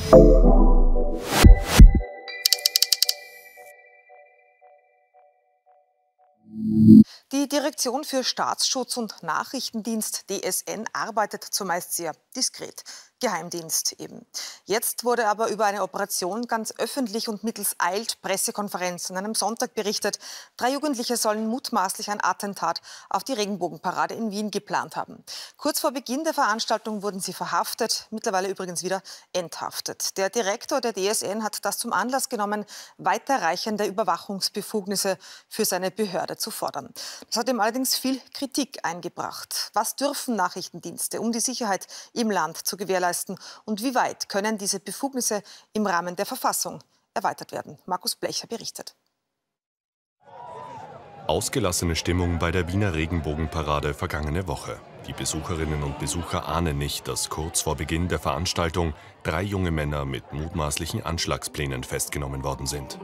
Die Direktion für Staatsschutz und Nachrichtendienst (DSN) arbeitet zumeist sehr diskret. Geheimdienst eben. Jetzt wurde aber über eine Operation ganz öffentlich und mittels Eilpressekonferenz an einem Sonntag berichtet. 3 Jugendliche sollen mutmaßlich ein Attentat auf die Regenbogenparade in Wien geplant haben. Kurz vor Beginn der Veranstaltung wurden sie verhaftet, mittlerweile übrigens wieder enthaftet. Der Direktor der DSN hat das zum Anlass genommen, weiterreichende Überwachungsbefugnisse für seine Behörde zu fordern. Das hat ihm allerdings viel Kritik eingebracht. Was dürfen Nachrichtendienste, um die Sicherheit im Land zu gewährleisten? Und wie weit können diese Befugnisse im Rahmen der Verfassung erweitert werden? Markus Blecher berichtet. Ausgelassene Stimmung bei der Wiener Regenbogenparade vergangene Woche. Die Besucherinnen und Besucher ahnen nicht, dass kurz vor Beginn der Veranstaltung 3 junge Männer mit mutmaßlichen Anschlagsplänen festgenommen worden sind.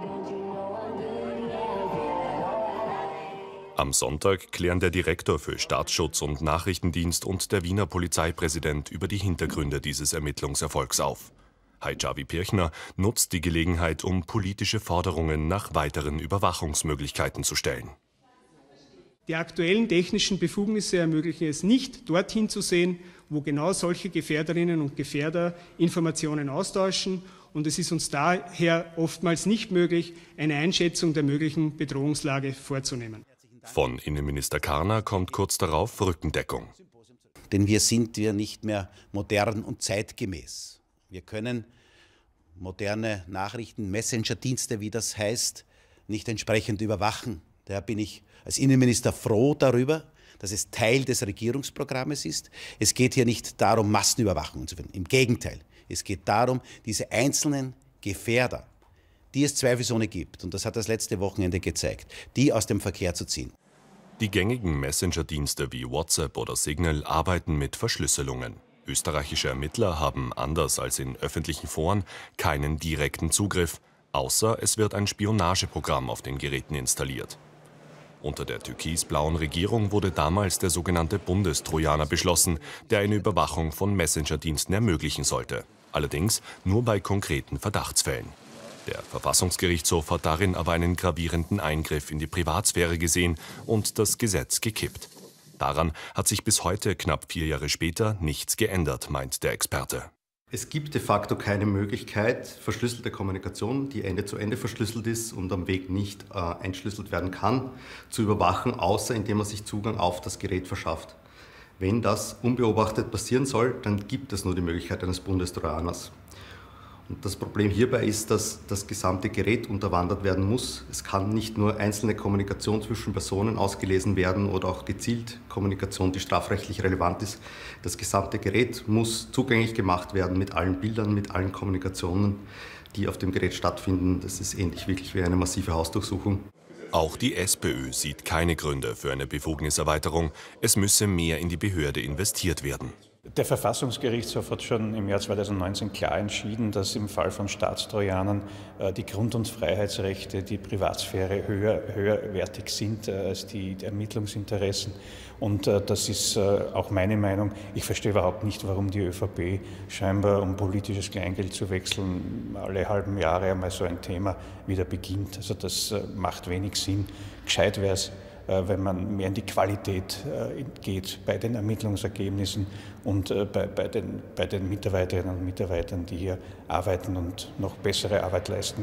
Am Sonntag klären der Direktor für Staatsschutz und Nachrichtendienst und der Wiener Polizeipräsident über die Hintergründe dieses Ermittlungserfolgs auf. Hijabi Pirchner nutzt die Gelegenheit, um politische Forderungen nach weiteren Überwachungsmöglichkeiten zu stellen. Die aktuellen technischen Befugnisse ermöglichen es nicht, dorthin zu sehen, wo genau solche Gefährderinnen und Gefährder Informationen austauschen. Und es ist uns daher oftmals nicht möglich, eine Einschätzung der möglichen Bedrohungslage vorzunehmen. Von Innenminister Karner kommt kurz darauf Rückendeckung. Denn wir sind ja nicht mehr modern und zeitgemäß. Wir können moderne Nachrichten, Messenger-Dienste, wie das heißt, nicht entsprechend überwachen. Daher bin ich als Innenminister froh darüber, dass es Teil des Regierungsprogrammes ist. Es geht hier nicht darum, Massenüberwachung zu finden. Im Gegenteil, es geht darum, diese einzelnen Gefährder, die es zweifelsohne gibt, und das hat das letzte Wochenende gezeigt, die aus dem Verkehr zu ziehen. Die gängigen Messenger-Dienste wie WhatsApp oder Signal arbeiten mit Verschlüsselungen. Österreichische Ermittler haben, anders als in öffentlichen Foren, keinen direkten Zugriff, außer es wird ein Spionageprogramm auf den Geräten installiert. Unter der türkis-blauen Regierung wurde damals der sogenannte Bundestrojaner beschlossen, der eine Überwachung von Messenger-Diensten ermöglichen sollte. Allerdings nur bei konkreten Verdachtsfällen. Der Verfassungsgerichtshof hat darin aber einen gravierenden Eingriff in die Privatsphäre gesehen und das Gesetz gekippt. Daran hat sich bis heute, knapp 4 Jahre später, nichts geändert, meint der Experte. Es gibt de facto keine Möglichkeit, verschlüsselte Kommunikation, die Ende zu Ende verschlüsselt ist und am Weg nicht entschlüsselt werden kann, zu überwachen, außer indem man sich Zugang auf das Gerät verschafft. Wenn das unbeobachtet passieren soll, dann gibt es nur die Möglichkeit eines Bundestrojaners. Und das Problem hierbei ist, dass das gesamte Gerät unterwandert werden muss. Es kann nicht nur einzelne Kommunikation zwischen Personen ausgelesen werden oder auch gezielt Kommunikation, die strafrechtlich relevant ist. Das gesamte Gerät muss zugänglich gemacht werden mit allen Bildern, mit allen Kommunikationen, die auf dem Gerät stattfinden. Das ist ähnlich wirklich wie eine massive Hausdurchsuchung. Auch die SPÖ sieht keine Gründe für eine Befugniserweiterung. Es müsse mehr in die Behörde investiert werden. Der Verfassungsgerichtshof hat schon im Jahr 2019 klar entschieden, dass im Fall von Staatstrojanern die Grund- und Freiheitsrechte, die Privatsphäre höherwertig sind als die Ermittlungsinteressen. Und das ist auch meine Meinung. Ich verstehe überhaupt nicht, warum die ÖVP scheinbar, um politisches Kleingeld zu wechseln, alle halben Jahre einmal so ein Thema wieder beginnt. Also das macht wenig Sinn. Gescheit wäre es, wenn man mehr in die Qualität geht bei den Ermittlungsergebnissen und bei den Mitarbeiterinnen und Mitarbeitern, die hier arbeiten und noch bessere Arbeit leisten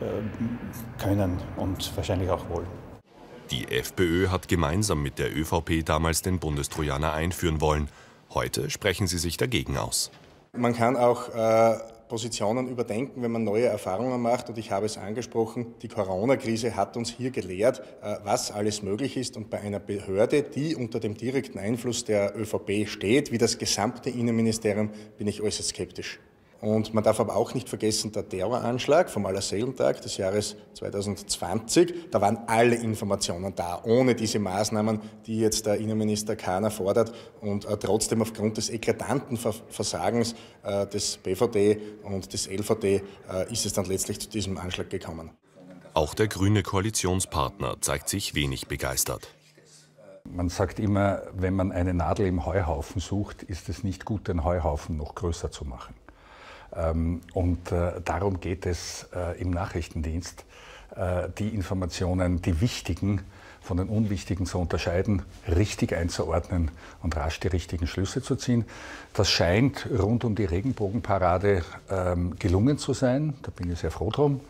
können und wahrscheinlich auch wollen. Die FPÖ hat gemeinsam mit der ÖVP damals den Bundestrojaner einführen wollen. Heute sprechen sie sich dagegen aus. Man kann auch Positionen überdenken, wenn man neue Erfahrungen macht. Und ich habe es angesprochen, die Corona-Krise hat uns hier gelehrt, was alles möglich ist. Und bei einer Behörde, die unter dem direkten Einfluss der ÖVP steht, wie das gesamte Innenministerium, bin ich äußerst skeptisch. Und man darf aber auch nicht vergessen, der Terroranschlag vom Allerseelentag des Jahres 2020, da waren alle Informationen da, ohne diese Maßnahmen, die jetzt der Innenminister Karner fordert. Und trotzdem aufgrund des eklatanten Versagens des BVD und des LVD ist es dann letztlich zu diesem Anschlag gekommen. Auch der grüne Koalitionspartner zeigt sich wenig begeistert. Man sagt immer, wenn man eine Nadel im Heuhaufen sucht, ist es nicht gut, den Heuhaufen noch größer zu machen. Darum geht es im Nachrichtendienst, die Informationen, die wichtigen, von den unwichtigen zu unterscheiden, richtig einzuordnen und rasch die richtigen Schlüsse zu ziehen. Das scheint rund um die Regenbogenparade gelungen zu sein, da bin ich sehr froh drum.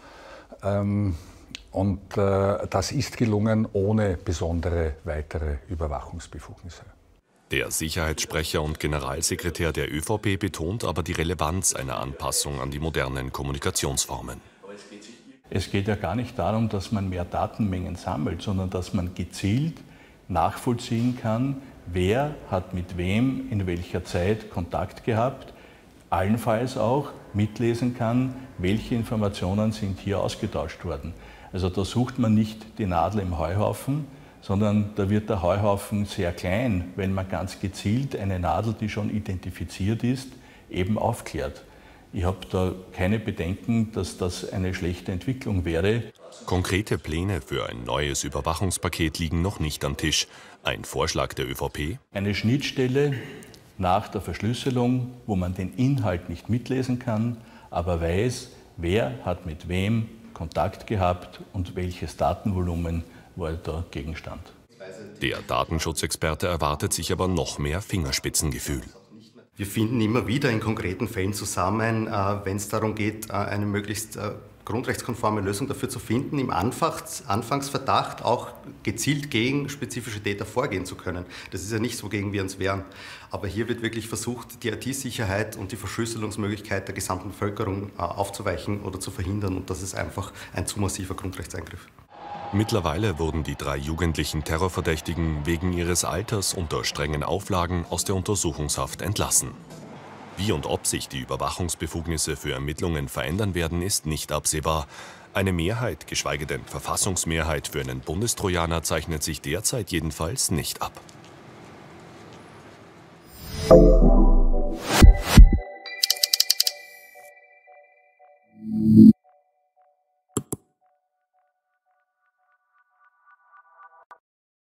Das ist gelungen ohne besondere weitere Überwachungsbefugnisse. Der Sicherheitssprecher und Generalsekretär der ÖVP betont aber die Relevanz einer Anpassung an die modernen Kommunikationsformen. Es geht ja gar nicht darum, dass man mehr Datenmengen sammelt, sondern dass man gezielt nachvollziehen kann, wer hat mit wem in welcher Zeit Kontakt gehabt, allenfalls auch mitlesen kann, welche Informationen sind hier ausgetauscht worden. Also da sucht man nicht die Nadel im Heuhaufen, sondern da wird der Heuhaufen sehr klein, wenn man ganz gezielt eine Nadel, die schon identifiziert ist, eben aufklärt. Ich habe da keine Bedenken, dass das eine schlechte Entwicklung wäre. Konkrete Pläne für ein neues Überwachungspaket liegen noch nicht am Tisch. Ein Vorschlag der ÖVP? Eine Schnittstelle nach der Verschlüsselung, wo man den Inhalt nicht mitlesen kann, aber weiß, wer hat mit wem Kontakt gehabt und welches Datenvolumen war der Gegenstand. Der Datenschutzexperte erwartet sich aber noch mehr Fingerspitzengefühl. Wir finden immer wieder in konkreten Fällen zusammen, wenn es darum geht, eine möglichst grundrechtskonforme Lösung dafür zu finden, im Anfangsverdacht auch gezielt gegen spezifische Täter vorgehen zu können. Das ist ja nicht so, wogegen wir uns wehren. Aber hier wird wirklich versucht, die IT-Sicherheit und die Verschlüsselungsmöglichkeit der gesamten Bevölkerung aufzuweichen oder zu verhindern. Und das ist einfach ein zu massiver Grundrechtseingriff. Mittlerweile wurden die 3 jugendlichen Terrorverdächtigen wegen ihres Alters unter strengen Auflagen aus der Untersuchungshaft entlassen. Wie und ob sich die Überwachungsbefugnisse für Ermittlungen verändern werden, ist nicht absehbar. Eine Mehrheit, geschweige denn Verfassungsmehrheit für einen Bundestrojaner zeichnet sich derzeit jedenfalls nicht ab.